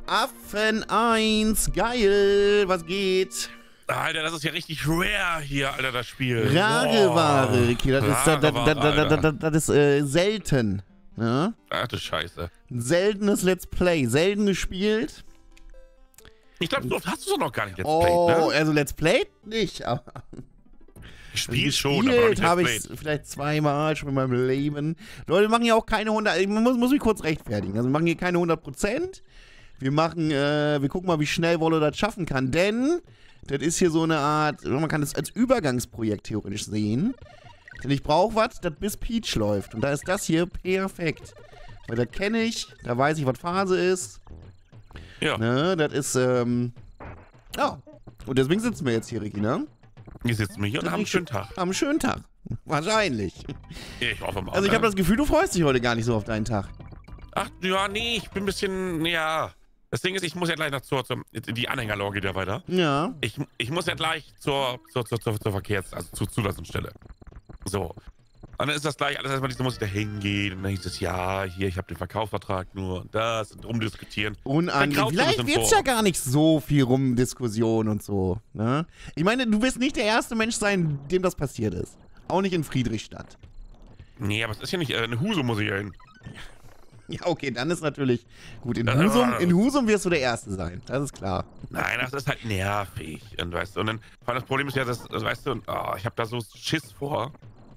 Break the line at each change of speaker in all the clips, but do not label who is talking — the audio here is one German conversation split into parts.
Affen 1, geil, was geht?
Alter, das ist ja richtig rare hier, Alter, das Spiel.
Rare Ware, Ricky, das ist selten. Ne?
Ach du Scheiße.
Ein seltenes Let's Play, selten gespielt.
Ich glaube, so oft hast du es noch gar nicht Let's Play, ne?
Oh, also Let's Play nicht, aber...
Gespielt schon, aber noch nicht
habe
Let's
ich
Play.
vielleicht zweimal schon in meinem Leben. Leute, wir machen ja auch keine 100... Ich muss mich kurz rechtfertigen. Also wir machen hier keine 100%. Wir gucken mal, wie schnell Wolle das schaffen kann, denn... Das ist hier so eine Art, man kann das als Übergangsprojekt theoretisch sehen. Denn ich brauche was, das bis Peach läuft. Und da ist das hier perfekt. Weil das kenne ich, da weiß ich, was Phase ist.
Ja.
Ne, das ist, ja. Und deswegen sitzen wir jetzt hier, Ricky, ne?
Hier sitzen wir hier und haben einen schönen Tag.
Haben einen schönen Tag. Wahrscheinlich.
Ich hoffe mal.
Also ich habe das Gefühl, du freust dich heute gar nicht so auf deinen Tag.
Ach, ja, nee, ich bin ein bisschen, ja... Das Ding ist, ich muss ja gleich noch die Anhängerlore geht ja weiter.
Ja.
Ich muss ja gleich zur zur Zulassungsstelle. So. Und dann ist das gleich alles erstmal, muss ich da hingehen. Und dann hieß es, ja, hier, ich habe den Verkaufsvertrag nur und das und rumdiskutieren.
Unangenehm. Vielleicht wird's ja gar nicht so viel Rumdiskussion und so. Ne? Ich meine, du wirst nicht der erste Mensch sein, dem das passiert ist. Auch nicht in Friedrichstadt.
Nee, aber es ist ja nicht, in Husum muss ich ja hin.
Ja, okay, dann ist natürlich gut. In Husum wirst du der Erste sein, das ist klar.
Nein, das ist halt nervig. Und, weißt du, und dann, vor allem das Problem ist ja, das weißt du, und, oh, ich habe da so Schiss vor.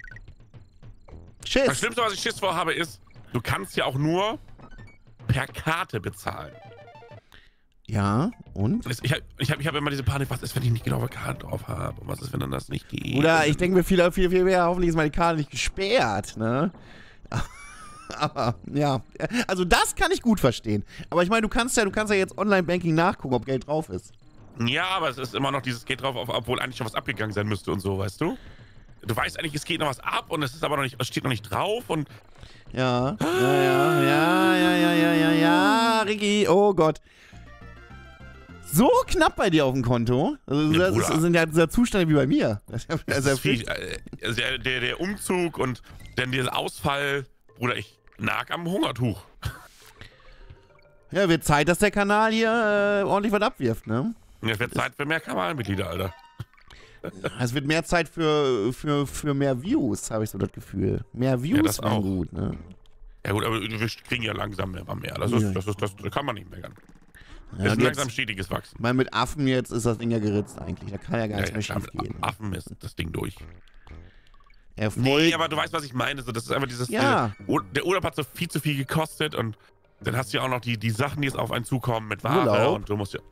Schiss?
Das Schlimmste, was ich Schiss vor habe, ist, du kannst ja auch nur per Karte bezahlen.
Ja, und?
Ich hab immer diese Panik, was ist, wenn ich nicht genau eine Karte drauf habe? Und was ist, wenn dann das nicht geht?
Oder ich denke mir viel mehr, hoffentlich ist meine Karte nicht gesperrt, ne? Aber, ja, also das kann ich gut verstehen. Aber ich meine, du kannst ja jetzt Online-Banking nachgucken, ob Geld drauf ist.
Ja, aber es ist immer noch dieses Geht drauf, obwohl eigentlich schon was abgegangen sein müsste und so, weißt du? Du weißt eigentlich, es geht noch was ab und es ist aber noch nicht, es steht noch nicht drauf und...
Ja, Ricky, oh Gott. So knapp bei dir auf dem Konto. Also
Ja,
das sind ja dieser Zustände wie bei mir.
Das ist viel, der Umzug und dann dieser Ausfall, Bruder, ich nag am Hungertuch.
Ja, wird Zeit, dass der Kanal hier ordentlich was abwirft, ne?
Es wird Zeit für mehr Kanalmitglieder, Alter.
Es wird mehr Zeit für mehr Views, habe ich so das Gefühl. Mehr Views
das
wären
auch.
gut, ne?
Ja gut, aber wir kriegen ja langsam immer mehr. Das kann man nicht meckern.
Ja,
Das ist ein langsam stetiges Wachsen.
Weil mit Affen jetzt ist das Ding ja geritzt eigentlich. Da kann ja gar nichts mehr schief gehen.
Affen ist das Ding durch.
Erfolg.
Nee, aber du weißt, was ich meine. So, das ist einfach dieses...
Ja.
Der Urlaub hat so viel zu viel gekostet und dann hast du ja auch noch die Sachen, die jetzt auf einen zukommen mit Ware
Urlaub?
und du musst ja...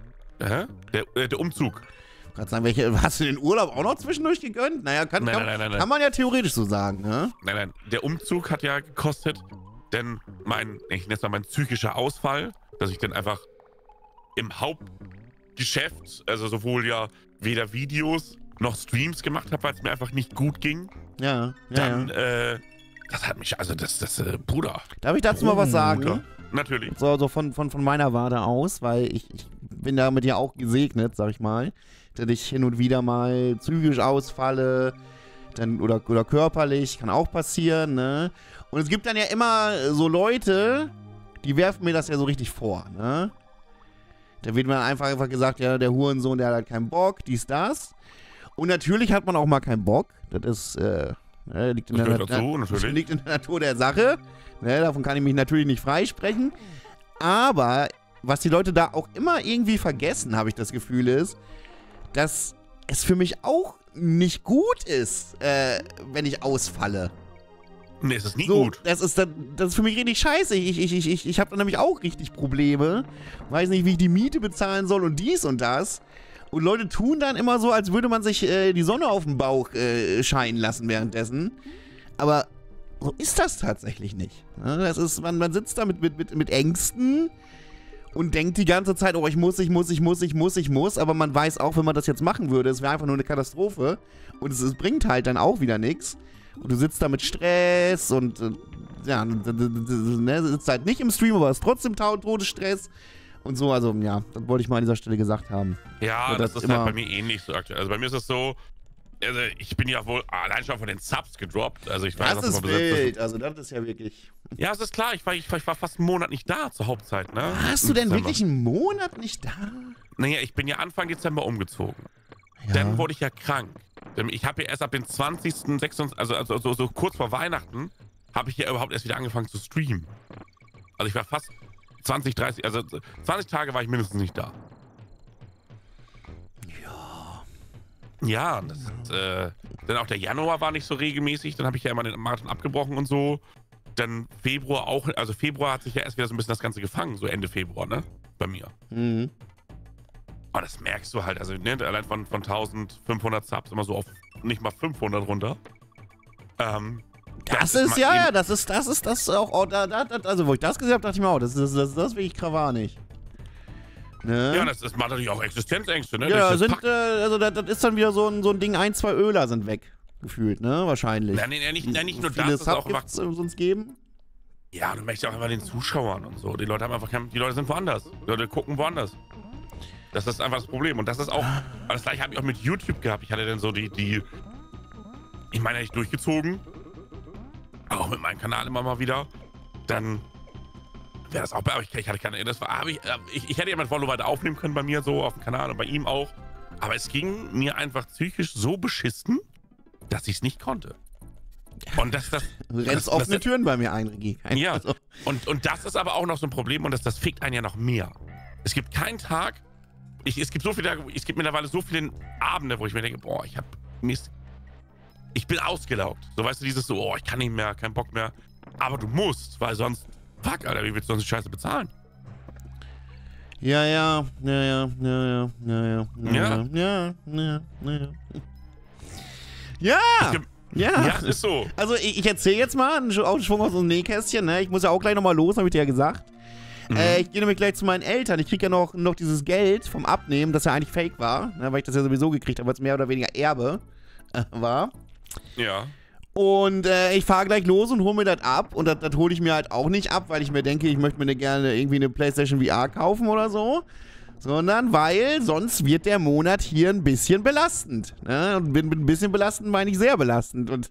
Der Umzug.
Ich kann sagen, hast du den Urlaub auch noch zwischendurch gegönnt? Naja, kann man ja theoretisch so sagen, ne?
Nein, der Umzug hat ja gekostet, denn ich nenne es mal mein psychischer Ausfall, dass ich dann einfach im Hauptgeschäft, also sowohl ja weder Videos noch Streams gemacht habe, weil es mir einfach nicht gut ging.
Ja.
Dann, das hat mich, also Bruder.
Darf ich dazu mal was sagen?
Bruder. Natürlich.
So von meiner Warte aus, weil ich bin damit ja auch gesegnet, sag ich mal, dass ich hin und wieder mal psychisch ausfalle, dann, oder körperlich, kann auch passieren, ne? Und es gibt dann ja immer so Leute, die werfen mir das ja so richtig vor, ne? Da wird mir einfach gesagt, ja, der Hurensohn, der hat halt keinen Bock, dies, das. Und natürlich hat man auch mal keinen Bock. Das ist, liegt in der Natur der Sache. Ne, davon kann ich mich natürlich nicht freisprechen. Aber was die Leute da auch immer irgendwie vergessen, habe ich das Gefühl, ist, dass es für mich auch nicht gut ist, wenn ich ausfalle.
Nee, es ist nie
so,
gut.
Das ist für mich richtig scheiße. Ich habe da nämlich auch richtig Probleme. Weiß nicht, wie ich die Miete bezahlen soll und dies und das. Und Leute tun dann immer so, als würde man sich die Sonne auf dem Bauch scheinen lassen währenddessen. Aber so ist das tatsächlich nicht. Ne? Das ist, man sitzt da mit Ängsten und denkt die ganze Zeit, oh, ich muss. Aber man weiß auch, wenn man das jetzt machen würde, es wäre einfach nur eine Katastrophe. Und es bringt halt dann auch wieder nichts. Und du sitzt da mit Stress und sitzt halt nicht im Stream, aber hast trotzdem Todesstress. Und so, also ja, das wollte ich mal an dieser Stelle gesagt haben.
Ja, das ist halt bei mir ähnlich so aktuell. Also bei mir ist es so, Also ich bin ja wohl allein schon von den Subs gedroppt. Also ich weiß,
Das ist wild. Also das ist ja wirklich...
Ja, es ist klar. Ich war fast einen Monat nicht da zur Hauptzeit, ne?
Warst du denn wirklich einen Monat nicht da?
Naja, ich bin ja Anfang Dezember umgezogen.
Ja.
Dann wurde ich ja krank. Ich habe ja erst ab den 20., 26., also so kurz vor Weihnachten, habe ich ja überhaupt erst wieder angefangen zu streamen. Also ich war fast 20 Tage war ich mindestens nicht da. Ja, dann auch der Januar war nicht so regelmäßig, dann habe ich ja immer den Marathon abgebrochen und so. Dann Februar auch, also Februar hat sich ja erst wieder so ein bisschen das Ganze gefangen, so Ende Februar, ne? Bei mir.
Mhm.
Aber das merkst du halt, also ne, allein von 1500 Subs immer so auf nicht mal 500 runter.
Das ist auch, also wo ich das gesehen habe, dachte ich mir auch, das ist wirklich krawanig. Ne?
Ja, das macht natürlich auch Existenzängste, ne?
Ja, das ist dann wieder so ein Ding, 1, 2 Öler sind weg, gefühlt, ne? Wahrscheinlich.
Nicht nur das,
ist auch was sonst geben.
Ja, du merkst ja auch einfach den Zuschauern und so. Die Leute haben einfach die Leute sind woanders. Die Leute gucken woanders. Das ist einfach das Problem. Und das ist auch, das gleiche habe ich auch mit YouTube gehabt. Ich hatte dann so ich meine, hätte ich durchgezogen. Auch mit meinem Kanal immer mal wieder. Dann wäre das auch bei euch. Ich hätte ja mein Follow weiter aufnehmen können bei mir so auf dem Kanal und bei ihm auch. Aber es ging mir einfach psychisch so beschissen, dass ich es nicht konnte. Und du
rennst offene Türen bei mir ein, Regie.
Ja,
Also.
und das ist aber auch noch so ein Problem und das fickt einen ja noch mehr. Es gibt keinen Tag, es gibt mittlerweile so viele Abende, wo ich mir denke, boah, ich bin ausgelaugt. So, weißt du, dieses so, oh, ich kann nicht mehr, kein Bock mehr. Aber du musst, weil sonst, fuck, Alter, wie willst du sonst die Scheiße bezahlen?
Ja. Ja,
es ist so.
Also ich erzähle jetzt mal einen Schwung aus dem Nähkästchen, ne? Ich muss ja auch gleich nochmal los, habe ich dir ja gesagt. Ich gehe nämlich gleich zu meinen Eltern. Ich kriege ja noch dieses Geld vom Abnehmen, das ja eigentlich fake war, ne? Weil ich das ja sowieso gekriegt habe, weil es mehr oder weniger Erbe war.
Ja.
Und ich fahre gleich los und hole mir das ab. Und das hole ich mir halt auch nicht ab, weil ich mir denke, ich möchte mir gerne irgendwie eine PlayStation VR kaufen oder so. Sondern weil sonst wird der Monat hier ein bisschen belastend. Ne? Und bin ein bisschen belastend, meine ich sehr belastend. Und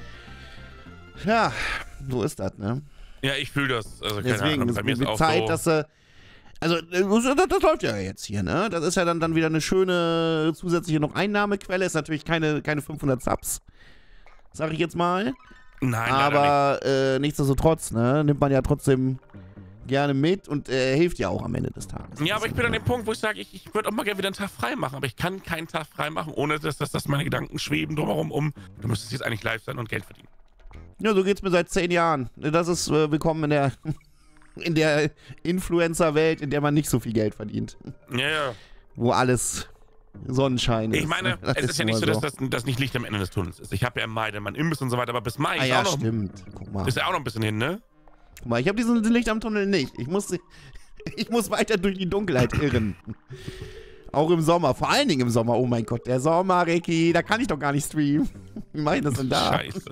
ja, so ist das, ne?
Ja, ich fühle das. Also,
deswegen,
bei mir ist auch
Zeit,
so.
dass also, das läuft ja jetzt hier, ne? Das ist ja dann wieder eine schöne zusätzliche noch Einnahmequelle. Ist natürlich keine 500 Subs, sag ich jetzt mal.
Nein,
aber nichtsdestotrotz, ne? Nimmt man ja trotzdem gerne mit und hilft ja auch am Ende des Tages.
Ja, aber ich bin an dem Punkt, wo ich sage, ich würde auch mal gerne wieder einen Tag frei machen, aber ich kann keinen Tag frei machen, ohne dass meine Gedanken schweben drumherum du müsstest jetzt eigentlich live sein und Geld verdienen.
Ja, so geht's mir seit 10 Jahren. Das ist willkommen in der Influencer-Welt, in der man nicht so viel Geld verdient.
Ja.
Wo alles Sonnenschein ist.
Ich meine, es ist ja nicht so, dass das nicht Licht am Ende des Tunnels ist. Ich habe ja im Mai dann meinen Imbiss und so weiter, aber bis Mai ist auch noch...
stimmt. Guck mal.
Ist ja auch noch ein bisschen hin, ne?
Guck mal, ich habe diesen Licht am Tunnel nicht. Ich muss weiter durch die Dunkelheit irren. Auch im Sommer. Vor allen Dingen im Sommer. Oh mein Gott, der Sommer, Ricky. Da kann ich doch gar nicht streamen. Wie mach ich das denn da?
Scheiße.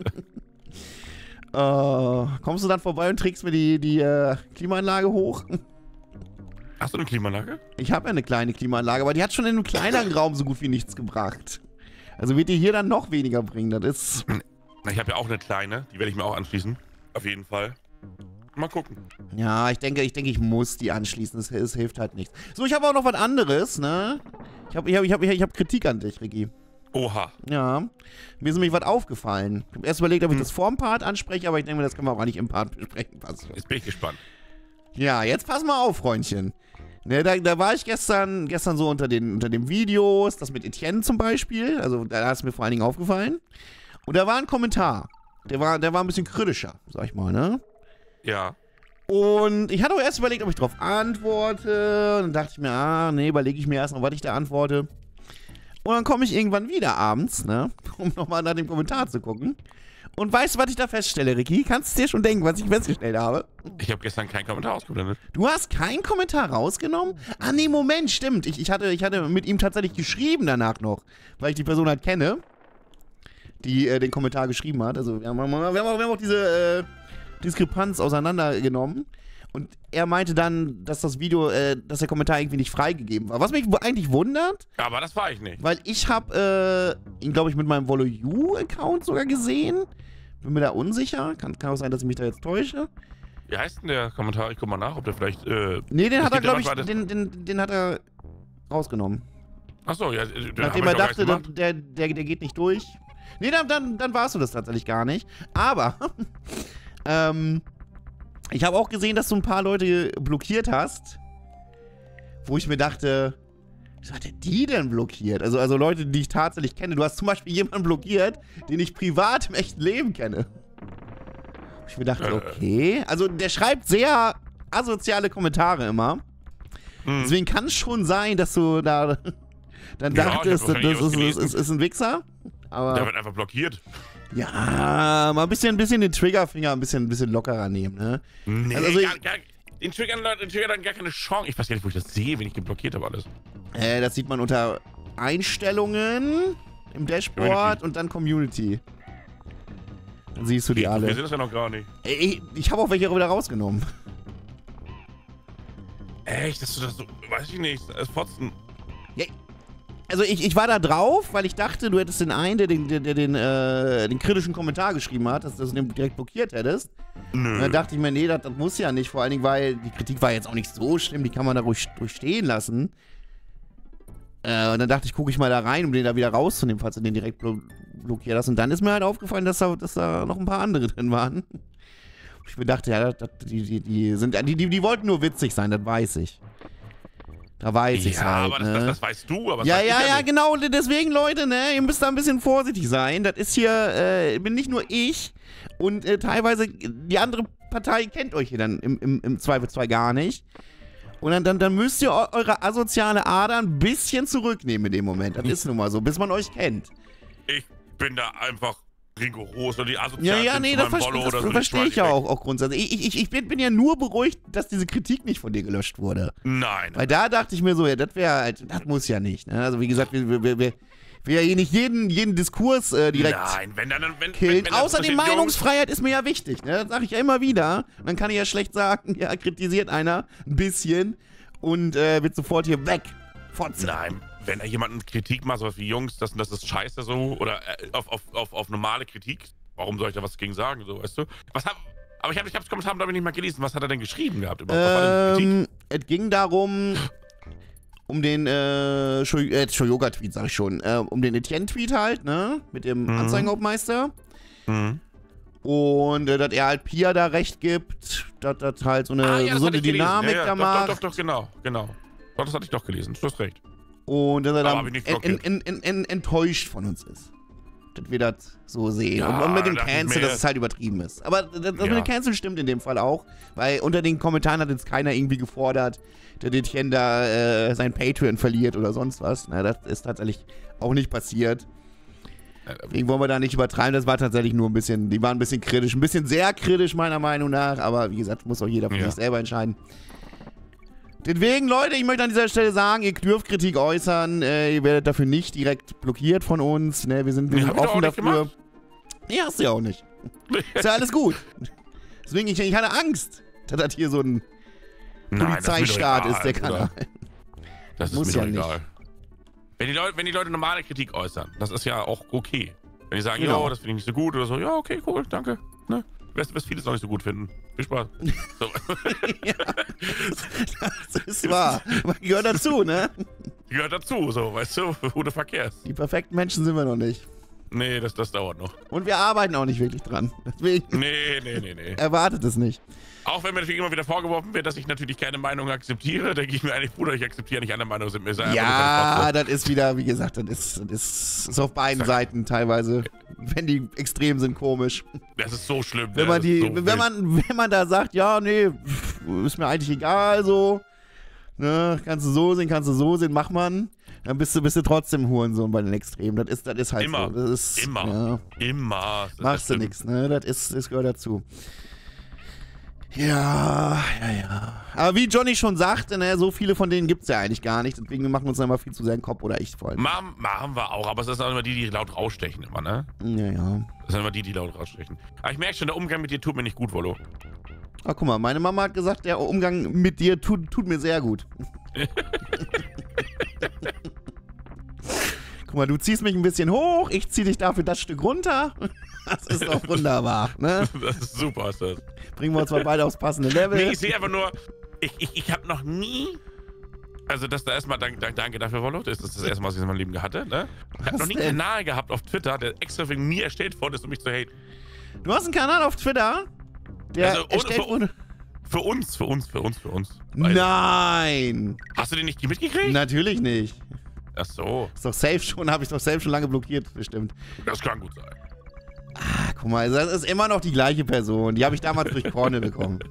Kommst du dann vorbei und trägst mir die Klimaanlage hoch?
Hast du eine Klimaanlage?
Ich habe ja eine kleine Klimaanlage, aber die hat schon in einem kleineren Raum so gut wie nichts gebracht. Also wird die hier dann noch weniger bringen. Das ist...
Ich habe ja auch eine kleine. Die werde ich mir auch anschließen. Auf jeden Fall. Mal gucken.
Ja, ich denke, ich muss die anschließen. Es hilft halt nichts. So, ich habe auch noch was anderes, ne? Ich hab Kritik an dich, Ricky.
Oha.
Ja. Mir ist nämlich was aufgefallen. Ich habe erst überlegt, ob ich das vorm Part anspreche, aber ich denke mir, das können wir auch nicht im Part besprechen.
Jetzt bin ich gespannt.
Ja, jetzt pass mal auf, Freundchen. Ne, da war ich gestern so unter den Videos, das mit Etienne zum Beispiel. Also, da ist mir vor allen Dingen aufgefallen. Und da war ein Kommentar. Der war ein bisschen kritischer, sag ich mal, ne?
Ja.
Und ich hatte auch erst überlegt, ob ich darauf antworte. Und dann dachte ich mir, nee, überlege ich mir erst noch, was ich da antworte. Und dann komme ich irgendwann wieder abends, ne, um nochmal nach dem Kommentar zu gucken. Und weißt du, was ich da feststelle, Ricky? Kannst du dir schon denken, was ich festgestellt habe?
Ich habe gestern keinen Kommentar ausgeblendet.
Du hast keinen Kommentar rausgenommen? Ah, nee, Moment, stimmt. Ich hatte mit ihm tatsächlich geschrieben danach noch, weil ich die Person halt kenne, die den Kommentar geschrieben hat. Also wir haben auch diese Diskrepanz auseinandergenommen. Und er meinte dann, dass das Video, dass der Kommentar irgendwie nicht freigegeben war. Was mich eigentlich wundert.
Aber das war ich nicht.
Weil ich habe ihn, glaube ich, mit meinem VoloU-Account sogar gesehen. Bin mir da unsicher. Kann auch sein, dass ich mich da jetzt täusche.
Wie heißt denn der Kommentar? Ich guck mal nach, ob der vielleicht.
Nee, den hat er, glaube ich, den hat er rausgenommen.
Achso, ja.
Nachdem er dachte, der geht nicht durch. Nee, dann warst du das tatsächlich gar nicht. Aber, ich habe auch gesehen, dass du ein paar Leute blockiert hast. Wo ich mir dachte, was hat die denn blockiert? Also Leute, die ich tatsächlich kenne. Du hast zum Beispiel jemanden blockiert, den ich privat im echten Leben kenne. Ich mir dachte, okay. Also der schreibt sehr asoziale Kommentare immer. Deswegen kann es schon sein, dass du da dann dachtest, das ist ein Wichser. Aber
der wird einfach blockiert.
Ja, mal ein bisschen den Triggerfinger ein bisschen lockerer nehmen, ne?
Nee, den Triggern dann gar keine Chance. Ich weiß gar nicht, wo ich das sehe, wenn ich geblockiert habe alles.
Das sieht man unter Einstellungen im Dashboard und dann Community. Dann siehst du die alle.
Wir sind das ja noch gar nicht.
Ich habe auch welche wieder rausgenommen.
Echt? Dass du das so, weiß ich nicht, als Fotzen.
Ja, also ich war da drauf, weil ich dachte, du hättest den einen, der den kritischen Kommentar geschrieben hat, dass du den direkt blockiert hättest. Nö. Und dann dachte ich mir, nee, das muss ja nicht. Vor allen Dingen, weil die Kritik war jetzt auch nicht so schlimm, die kann man da ruhig durchstehen lassen. Und dann dachte ich, gucke ich mal da rein, um den da wieder rauszunehmen, falls du den direkt blockiert hast. Und dann ist mir halt aufgefallen, dass da noch ein paar andere drin waren. Und ich mir dachte, ja, die wollten nur witzig sein, das weiß ich. Da weiß ich halt,
aber
ne?
das weißt du, aber
ja, genau, deswegen, Leute, ne, ihr müsst da ein bisschen vorsichtig sein. Das ist hier, bin nicht nur ich und teilweise die andere Partei kennt euch hier dann im Zweifelsfall gar nicht. Und dann müsst ihr eure asoziale Ader ein bisschen zurücknehmen in dem Moment. Das ist nun mal so, bis man euch kennt.
Ich bin da einfach rigoros und die asozialen
das verstehe ich ja auch grundsätzlich. Ich bin ja nur beruhigt, dass diese Kritik nicht von dir gelöscht wurde.
Nein.
Weil da dachte ich mir so, ja, das wäre halt, das muss ja nicht. Ne? Also wie gesagt, wir ja hier nicht jeden Diskurs direkt killen. Außerdem Meinungsfreiheit ist mir ja wichtig. Ne? Das sage ich ja immer wieder. Dann kann ich ja schlecht sagen, ja, kritisiert einer ein bisschen und wird sofort hier weg. Fotze.
Nein. Wenn da jemand Kritik macht, sowas wie Jungs, das ist scheiße so, oder auf normale Kritik, warum soll ich da was gegen sagen, so, weißt du? Aber ich hab's Kommentar, glaube ich, nicht mal gelesen. Was hat er denn geschrieben gehabt überhaupt? Was war denn Kritik?
Es ging darum, um den Shoyoga-Tweet, sag ich schon, um den Etienne-Tweet halt, ne, mit dem Anzeigenhauptmeister. Und dass er halt Pia da recht gibt, dass das halt so eine Dynamik da macht.
Doch, genau. Doch, das hatte ich doch gelesen, du hast recht.
Und dass er dann enttäuscht von uns ist. Dass wir das so sehen.
Ja,
und mit dem Cancel, dass es halt übertrieben ist. Aber das mit dem Cancel stimmt in dem Fall auch. Weil unter den Kommentaren hat jetzt keiner irgendwie gefordert, dass Etienne da sein Patreon verliert oder sonst was. Na, das ist tatsächlich auch nicht passiert. Deswegen wollen wir da nicht übertreiben. Das war tatsächlich nur die waren ein bisschen kritisch. Ein bisschen sehr kritisch meiner Meinung nach. Aber wie gesagt, muss auch jeder für sich selber entscheiden. Deswegen, Leute, ich möchte an dieser Stelle sagen, ihr dürft Kritik äußern, ihr werdet dafür nicht direkt blockiert von uns, ne? Wir sind offen dafür. Nee, hast du ja auch nicht. Ist ja alles gut. Deswegen, ich hatte Angst, dass das hier so ein Polizeistaat ist, der Kanal.
Das ist mir doch egal. Wenn die Leute normale Kritik äußern, das ist ja auch okay. Wenn die sagen, ja, das finde ich nicht so gut oder so, ja, okay, cool, danke. Ne? Du wirst vieles noch nicht so gut finden. Viel Spaß. So.
Ja, das ist wahr. Gehört dazu, ne?
Gehört dazu, so, weißt du, gute Verkehrs.
Die perfekten Menschen sind wir noch nicht.
Nee, das dauert noch.
Und wir arbeiten auch nicht wirklich dran. Deswegen
Nee.
Erwartet es nicht.
Auch wenn mir natürlich immer wieder vorgeworfen wird, dass ich natürlich keine Meinung akzeptiere, denke ich mir eigentlich, Bruder, ich akzeptiere nicht alle Meinungen, sind mir sehr
ja, das ist wieder, wie gesagt, das ist auf beiden Seiten teilweise, wenn die extrem sind, komisch.
Das ist so schlimm.
Wenn man da sagt, ja, nee, ist mir eigentlich egal, so, ne, kannst du so sehen, mach man, dann bist du trotzdem Hurensohn bei den Extremen. Das ist halt
immer,
so. Das ist,
immer.
Machst du nichts, ne, das gehört dazu. Ja. Aber wie Johnny schon sagte, ne, so viele von denen gibt es ja eigentlich gar nicht. Deswegen machen wir uns dann mal viel zu sehr in den Kopf, oder ich vor allem.
Machen wir auch, aber es sind auch immer die laut rausstechen immer, ne?
Ja.
Das sind immer die laut rausstechen. Aber ich merke schon, der Umgang mit dir tut mir nicht gut, Volo.
Ah, guck mal, meine Mama hat gesagt, der Umgang mit dir tut mir sehr gut. Guck mal, du ziehst mich ein bisschen hoch, ich zieh dich dafür das Stück runter. Das ist doch wunderbar, ne?
Das ist super, ist das.
Bringen wir uns mal beide aufs passende Level.
Nee, ich sehe einfach nur, ich habe noch nie, also das da erstmal, danke dafür, Wollo, das ist das erste Mal, was ich in meinem Leben hatte, ne? Ich habe noch nie einen Kanal gehabt auf Twitter, der extra wegen mir erstellt worden ist, um mich zu haten.
Du hast einen Kanal auf Twitter, der
Also,
erstellt wurde...
Für uns.
Nein!
Hast du den nicht mitgekriegt?
Natürlich nicht.
Ach so,
Ist doch safe schon, habe ich doch safe schon lange blockiert, bestimmt.
das kann gut sein.
Ah, guck mal, das ist immer noch die gleiche Person. Die habe ich damals durch Cornel bekommen.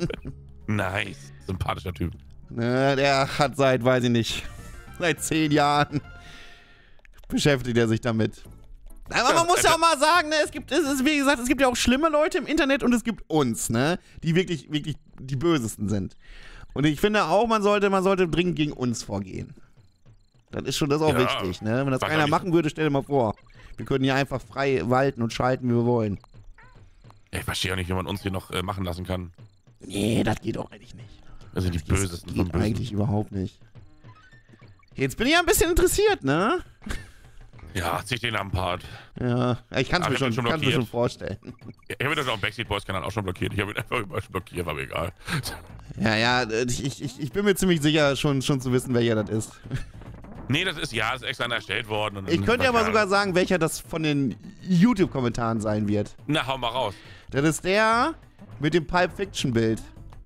Nice, sympathischer Typ.
Ne, der hat weiß ich nicht, seit 10 Jahren beschäftigt er sich damit. Aber man muss ja auch mal sagen, ne, wie gesagt, es gibt ja auch schlimme Leute im Internet und es gibt uns, ne, die wirklich die Bösesten sind. Und ich finde auch, man sollte dringend gegen uns vorgehen. Das ist auch wichtig, ne? Wenn das keiner machen würde, stell dir mal vor. Wir können hier einfach frei walten und schalten, wie wir wollen.
Ich verstehe auch nicht, wie man uns hier noch machen lassen kann.
Nee, das geht auch eigentlich nicht.
Also die Bösesten
Das geht eigentlich überhaupt nicht. Jetzt bin ich ja ein bisschen interessiert, ne?
Ja, zieh den am Part.
Ja, ich kann es mir schon vorstellen.
Ich habe das auf dem Backstreet Boys Kanal auch schon blockiert. Ich habe ihn einfach überall schon blockiert, war mir egal.
Ja, ich bin mir ziemlich sicher, schon zu wissen, welcher das ist.
Nee, das ist extra erstellt worden. Und
ich könnte aber sogar sagen, welcher das von den YouTube-Kommentaren sein wird.
Na, hau mal raus.
Das ist der mit dem Pulp Fiction-Bild.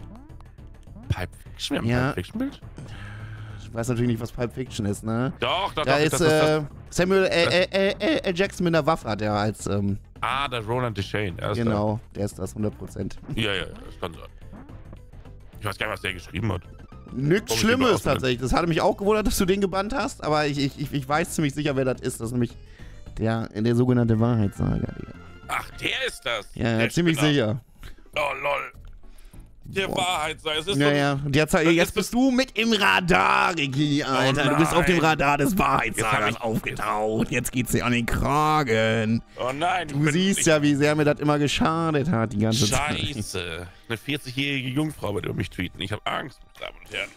Pulp Fiction? Wir haben Pulp Fiction-Bild?
Ich weiß natürlich nicht, was Pulp Fiction ist, ne?
Doch.
Da ist Samuel L. Jackson mit einer Waffe hat er als...
der Roland Deschain.
Genau, der ist das, 100%.
Ja, das kann sein. Ich weiß gar nicht, was der geschrieben hat.
Nichts Schlimmes tatsächlich. Das hatte mich auch gewundert, dass du den gebannt hast, aber ich weiß ziemlich sicher, wer das ist. Das ist nämlich der sogenannte Wahrheitssager, Digga.
Ach, der ist das?
Ja, ziemlich sicher.
Oh, lol. Der Wahrheitssager. Es ist
ja. Und jetzt bist du mit im Radar, Ricky, Alter. Du bist auf dem Radar des Wahrheitssagers aufgetaucht. Jetzt geht's dir an den Kragen.
Oh nein.
Du siehst ja, wie sehr mir das immer geschadet hat, die ganze Zeit.
Scheiße. Eine 40-jährige Jungfrau wird über mich tweeten. Ich habe Angst, meine Damen und Herren.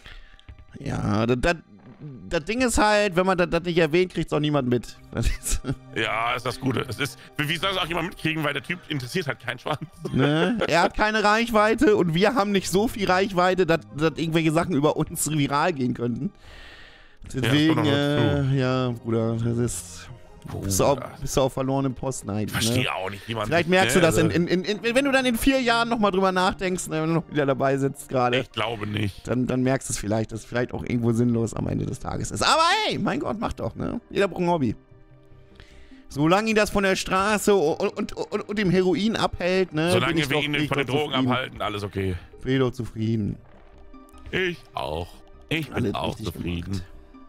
Ja, das Ding ist halt, wenn man das nicht erwähnt, kriegt es auch niemand mit.
Ja, ist das Gute. Wie soll es auch jemand mitkriegen, weil der Typ interessiert halt keinen Schwanz.
Ne? Er hat keine Reichweite und wir haben nicht so viel Reichweite, dass irgendwelche Sachen über uns viral gehen könnten. Deswegen, ja, Bruder, das ist... Bist du auf verlorenem Posten eigentlich.
Ich verstehe auch nicht, jemand.
Vielleicht merkst du das, wenn du dann in 4 Jahren nochmal drüber nachdenkst, wenn du noch wieder dabei sitzt gerade.
Ich glaube nicht.
Dann merkst du es vielleicht, dass es vielleicht auch irgendwo sinnlos am Ende des Tages ist. Aber hey, mein Gott, mach doch, ne? Jeder braucht ein Hobby. Solange ihn das von der Straße und dem Heroin abhält, ne?
Solange wir ihn von den Drogen abhalten, alles okay.
Bin ich doch zufrieden.
Ich auch. Ich bin auch zufrieden.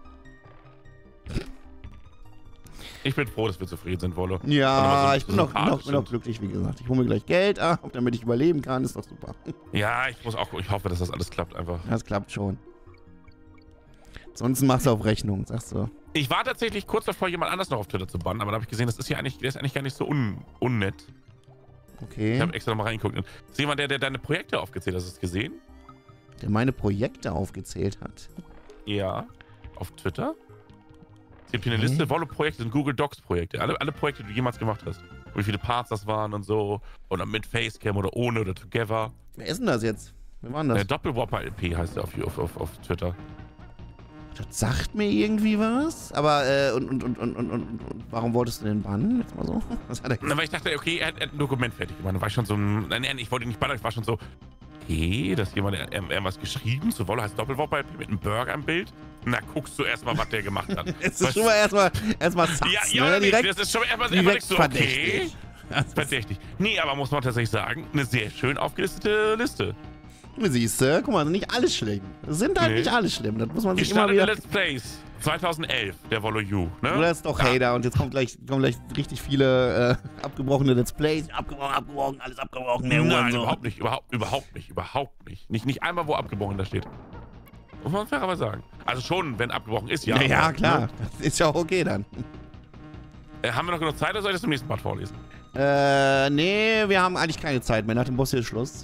Ich bin froh, dass wir zufrieden sind, Wollo.
Ja, ich bin noch glücklich, wie gesagt. Ich hole mir gleich Geld ab, damit ich überleben kann. Ist doch super.
Ja, ich hoffe, dass das alles klappt einfach.
Das klappt schon. Ansonsten machst du auf Rechnung, sagst du.
Ich war tatsächlich kurz davor, jemand anders noch auf Twitter zu bannen, aber dann habe ich gesehen, der ist eigentlich gar nicht so unnett.
Okay.
Ich habe extra nochmal reingeguckt. Ist jemand, der deine Projekte aufgezählt hat, hast du es gesehen?
Der meine Projekte aufgezählt hat?
Ja. Auf Twitter? Es gibt hier eine Liste, Wollo-Projekte sind Google Docs-Projekte. Alle Projekte, die du jemals gemacht hast. Wie viele Parts das waren und so. Oder mit Facecam oder ohne oder together.
Wer ist denn das jetzt? Wer war denn das?
Doppelwhopper-LP heißt der auf Twitter.
Das sagt mir irgendwie was. Aber, und warum wolltest du den bannen? Jetzt mal so. Was hat er gesagt?
Weil ich dachte, okay, er hat ein Dokument fertig gemacht. Da war ich schon so nein, ich wollte ihn nicht bannen, ich war schon so, okay, dass jemand was geschrieben, so Wollo heißt Doppelwhopper-LP mit einem Burger im Bild. Na, guckst du erstmal, was der gemacht hat.
Es ist schon mal erstmal Satz,
ja,
ne?
direkt, das ist schon erstmal so,
verdächtig.
Okay. Verdächtig. Nee, aber muss man tatsächlich sagen, eine sehr schön aufgelistete Liste.
Siehst du, guck mal, nicht alles schlimm. Das sind halt nicht alles schlimm. Das muss man sich immer wieder...
Let's Plays 2011, der Wollo U, ne?
Du hast doch Hater und jetzt kommen gleich richtig viele abgebrochene Let's Plays. Abgebrochen, alles abgebrochen.
Nein,
so.
überhaupt nicht. Nicht einmal, wo abgebrochen da steht. Muss man fairerweise sagen. Also schon, wenn abgebrochen ist, ja.
Ja, klar. Das ist ja auch okay dann.
Haben wir noch genug Zeit oder soll ich das im nächsten Part vorlesen?
Nee, wir haben eigentlich keine Zeit mehr. Nach dem Boss hier ist Schluss.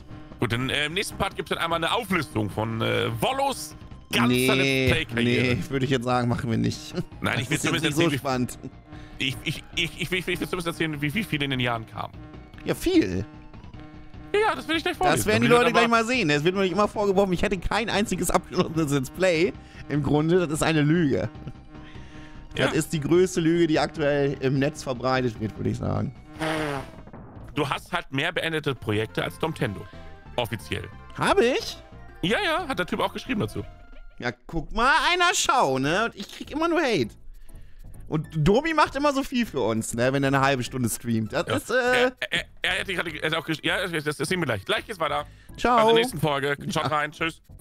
Gut, dann im nächsten Part gibt es dann einmal eine Auflistung von Wollos ganzer Let's Play-Karriere.
Nee, würde ich jetzt sagen, machen wir nicht.
Nein, ich will
Das ist jetzt
zumindest
nicht so
erzählen,
spannend.
ich will zumindest erzählen, wie viele in den Jahren kamen.
Ja, viel.
Ja, das will ich gleich vorlesen.
Das werden die Leute gleich mal sehen. Es wird mir nicht immer vorgeworfen, ich hätte kein einziges abgeschlossenes Let's Play. Im Grunde, das ist eine Lüge. Das ist die größte Lüge, die aktuell im Netz verbreitet wird, würde ich sagen.
Du hast halt mehr beendete Projekte als Domtendo. Offiziell.
Habe ich?
Ja, ja, hat der Typ auch geschrieben dazu.
Ja, guck mal, einer schau, ne? Und ich krieg immer nur Hate. Und Domi macht immer so viel für uns, ne? Wenn er eine halbe Stunde streamt. Das ist,
Er hat auch geschrieben. Ja, das sehen wir gleich. Gleich geht's weiter.
Ciao.
Bei der nächsten Folge. Schaut rein. Tschüss.